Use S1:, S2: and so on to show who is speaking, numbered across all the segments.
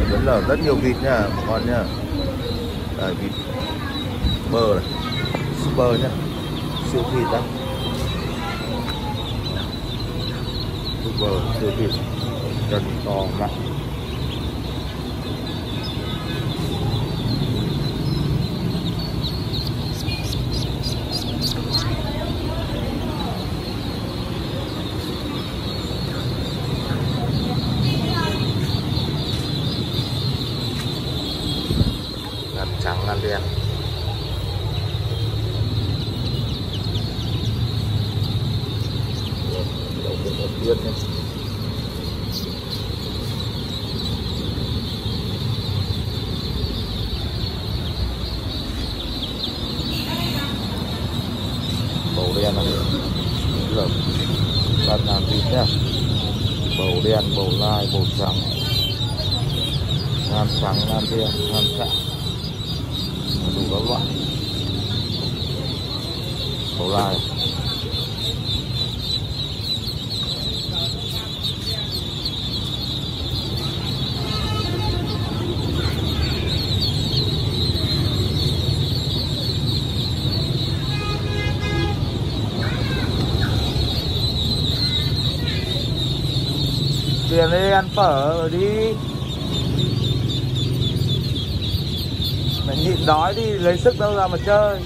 S1: vẫn là rất nhiều vịt nha bà con nha. Đây, vịt bơ này, super nhá, siêu thịt đó, super siêu thịt, chân to nặng. Ngàn trắng ngàn đen. Đầu tiên là tiết nhé. Bầu đen này là toàn ngàn vịt nhá. Bầu đen, bầu lai, bầu trắng, ngàn trắng, ngàn đen, ngàn xạ, đủ các loại. Bầu lai tiền đi ăn phở rồi đi. Mày nhịn đói đi, lấy sức đâu ra mà chơi.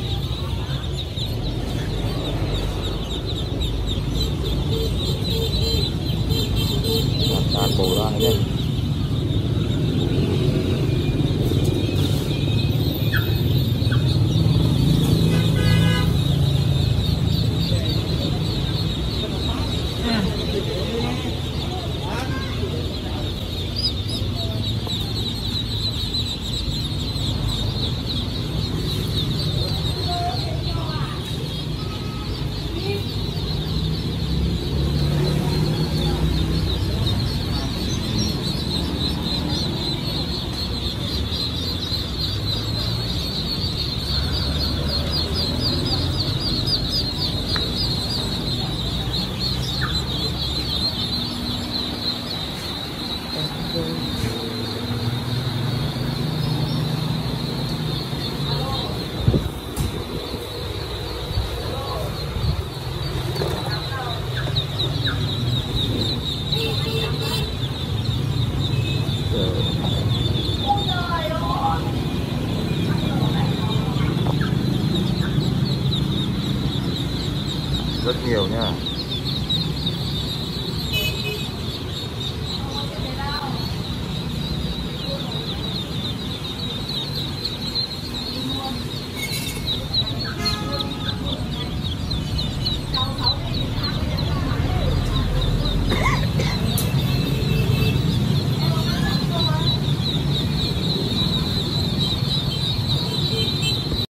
S1: Toàn bổ ra nhé. Thank you.